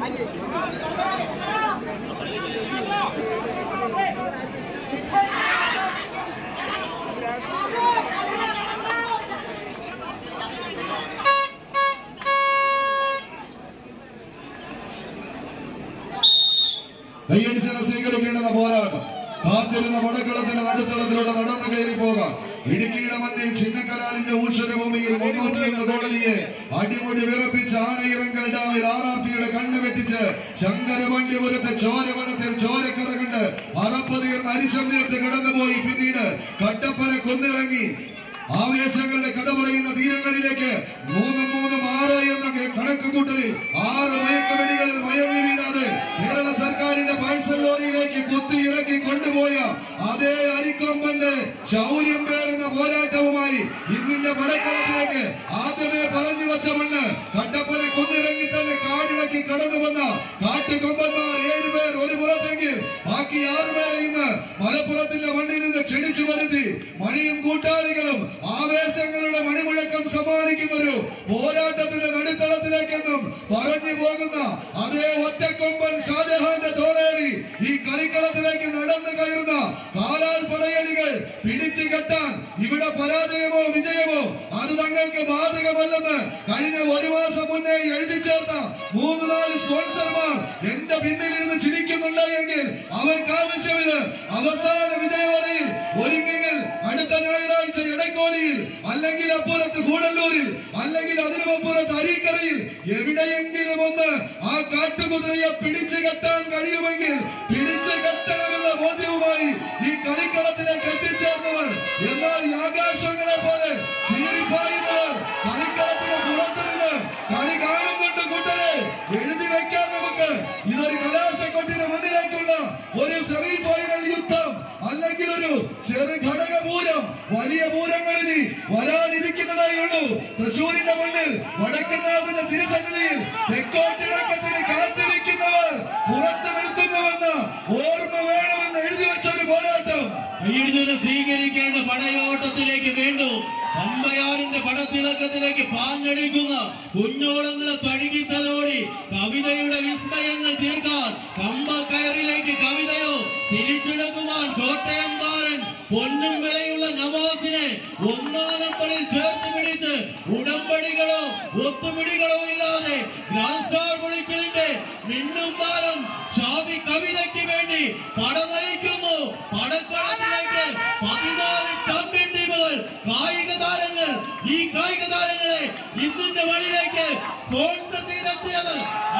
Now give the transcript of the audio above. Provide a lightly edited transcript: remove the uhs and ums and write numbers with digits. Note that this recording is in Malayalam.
കയ്യടിച്ചിന് സ്വീകരിക്കേണ്ടുന്ന പോരാട്ടം കാത്തിരുന്ന വടക്കളത്തിന് നടുത്തളത്തിലൂടെ നടന്നു കയറി പോകാം. ഇടുക്കിയുടെ മണ്ണിൽ ചിന്നക്കലാലിന്റെ ഊഷരഭൂമിയിൽ 301 കോളനിയെ അടിമുടി വിറപ്പിച്ച ആനയിറങ്കൽ ഡാമിൽ ആറാപ്പിയുടെ കണ്ണ് വെട്ടിച്ച് ശങ്കരവണ്ടിപുരത്തെ ചോരവനത്തിൽ ചോരക്കറ കണ്ട് അറപ്പതീർന്ന് അരിശം തീർത്ത് കിടന്നുപോയി. പിന്നീട് കട്ടപ്പന കൊന്നിറങ്ങി ആവേശങ്ങളുടെ കഥ പറയുന്ന തീരങ്ങളിലേക്ക് 3-3-6 എന്ന കണക്ക് കൂട്ടലിൽ 6 മയക്കുവെടികളിൽ മയങ്ങി വീഴാതെ കേരള സർക്കാരിന്റെ പാഴ്സൽ ലോറിയിലേക്ക് കുത്തി ഇറക്കി കൊണ്ടുപോയ അതേ അരിക്കൊമ്പന്റെ ശൗര്യം പേറുന്ന പോരാട്ടവുമായി ഇന്നിന്റെ വടക്കളത്തിലേക്ക് ആദ്യമേ പറഞ്ഞു വച്ച മണ്ണ് കട്ടപ്പന കൊന്നിറങ്ങി തന്നെ കാടിളക്കി കടന്നു വന്ന കാട്ടുകൊമ്പന്മാർ 7 പേർ ഒരു പുറത്തെങ്കിൽ ബാക്കി 6 പേരെ ഇന്ന് മലപ്പുറത്തിന്റെ മണ്ണിൽ നിന്ന് ക്ഷണിച്ചു വരുത്തി മണിയും കൂട്ടാളികളും ആവേശങ്ങളുടെ മണിമുഴക്കം സമ്മാനിക്കുന്നൊരു പോരാട്ടത്തിന്റെ നടുത്തളത്തിലേക്കെന്നും പറഞ്ഞു പോകുന്ന അതേ ഒറ്റക്കൊമ്പൻ ഷാജഹാന്റെ തോളേറി ഈ കളിക്കളത്തിലേക്ക് നടന്നു കയറുന്ന കാലാൾ പടയണികൾ പിടിച്ചു കെട്ടാൻ ഇവിടെ പരാജയമോ വിജയമോ അത് തങ്ങൾക്ക് ബാധകമല്ലെന്ന് കഴിഞ്ഞ 1 മാസം മുന്നേ എഴുതി ചേർത്ത 3-4 സ്പോൺസർമാർ എന്റെ പിന്നിലിരുന്ന് ചിരിക്കുന്നുണ്ട് എങ്കിൽ അവർക്ക് ആവശ്യമിത് അവസാന വിജയവലയിൽ ഒരുങ്ങെങ്കിൽ അടുത്ത ഞായറാഴ്ച ഇടക്കോലിയിൽ അല്ലെങ്കിൽ അപ്പുറത്ത് കൂടല്ലൂരിൽ അല്ലെങ്കിൽ അതിനുമപ്പുറത്ത് അരീക്കരയിൽ എവിടെയെങ്കിലും ഒന്ന് ആ കാട്ടുകുതിരയെ പിടിച്ചു കെട്ടാൻ കഴിയുമെങ്കിൽ പിടിച്ചു കെട്ടണമെന്ന ബോധ്യവുമായി ഈ കളിക്കളത്തിലേക്ക് എത്തിച്ചേർന്നവർ, എന്നാൽ ഈ ആകാശങ്ങളെ പോലെ ചീറിപ്പായുന്നവർ കളിക്കളത്തിന് പുറത്തു നിന്ന് കളി കാണുന്നുണ്ട്. കൂട്ടരെ എഴുതി വെക്കാൻ നമുക്ക് ഇതൊരു കലാശക്കൊട്ടിന് മുന്നിലേക്കുള്ള ഒരു സെമി ഫൈനൽ യുദ്ധം അല്ലെങ്കിൽ ഒരു ചെറു ഘടകപൂരം. വലിയ പൂരങ്ങളിനി വരാനിരിക്കുന്നതായി ഉള്ളൂ. തൃശ്ശൂരിന്റെ മണ്ണിൽ വടക്കനാഥന്റെ തിരുസന്നിധിയിൽ തെക്കോട്ടിറക്കത്തിന് കാത്തിരിക്കുന്നവർ പുറത്തു നിൽക്കുന്നുവെന്ന് ഓർമ്മ വേണമെന്ന് എഴുതി വെച്ച ഒരു പോരാട്ടം. സ്വീകരിക്കേണ്ട പടയോട്ടത്തിലേക്ക് വീണ്ടും അമ്പയാറിന്റെ പടത്തിളക്കത്തിലേക്ക് പാഞ്ഞടിക്കുന്ന കുഞ്ഞോളങ്ങളെ തഴുകി തലോടി കവിതയുടെ വിസ്മയങ്ങൾ തീർക്കാൻ കമ്പക്കയറിലേക്ക് കവിതയോ തിരിച്ചെടുക്കുവാൻ കോട്ടയംകാരൻ പൊന്നും വിലയുള്ള നവാസിനെ 1-ാം നമ്പറിൽ ചേർത്ത് പിടിച്ച് ഉടമ്പടികളോ ഒത്തുപിടികളോ ഇല്ലാതെ ഗ്രാൻഡ് സ്റ്റാർ പൊളിക്കലിന്റെ മിന്നും താരം ഷാഫി കവിതയ്ക്ക് വേണ്ടി പട നയിക്കുന്നു. പടക്കളത്തിലേക്ക് 14 ചാമ്പ്യൻ ടീമുകൾ കായിക താരങ്ങൾ. ഈ കായിക താരങ്ങളെ ഇതിന്റെ വഴിയിലേക്ക് സ്പോൺസർ ചെയ്തെത്തിയത്